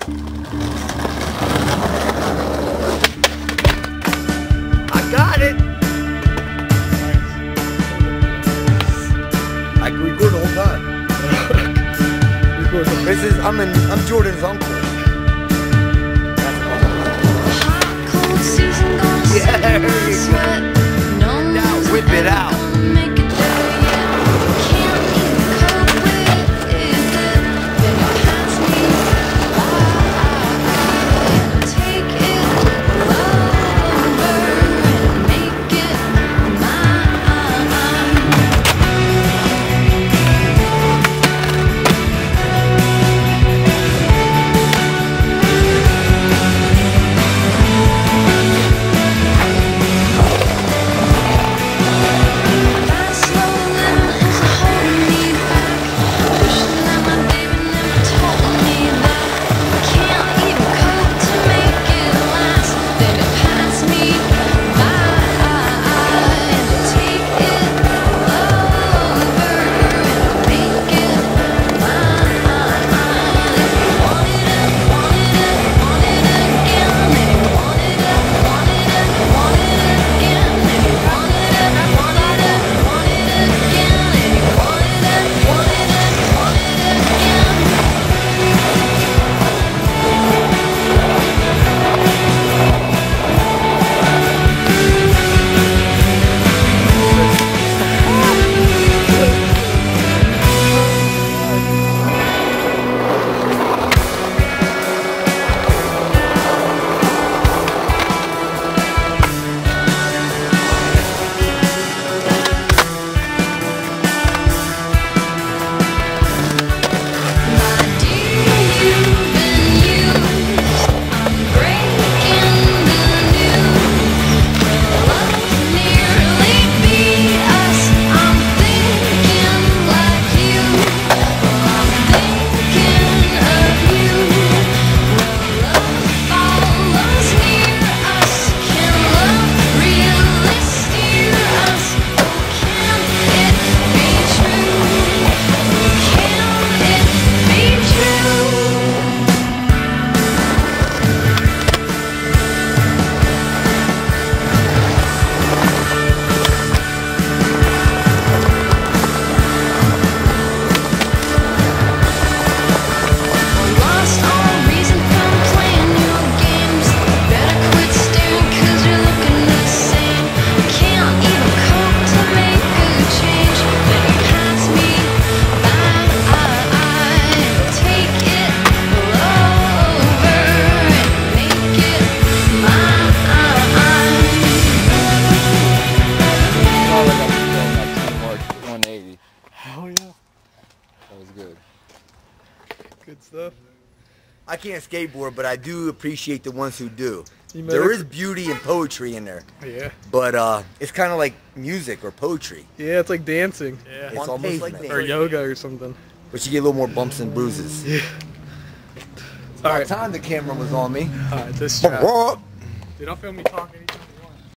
I got it. I can record the whole time. I'm Jordan's uncle. Yeah, there you go. Now whip it out. Good stuff. I can't skateboard, but I do appreciate the ones who do. There is beauty and poetry in there. Yeah. But it's kind of like music or poetry. Yeah, it's like dancing. Yeah. It's almost like or yoga or something. But you get a little more bumps and bruises. Yeah. All right. Time the camera was on me. All right, this shot. Dude, don't film me talking.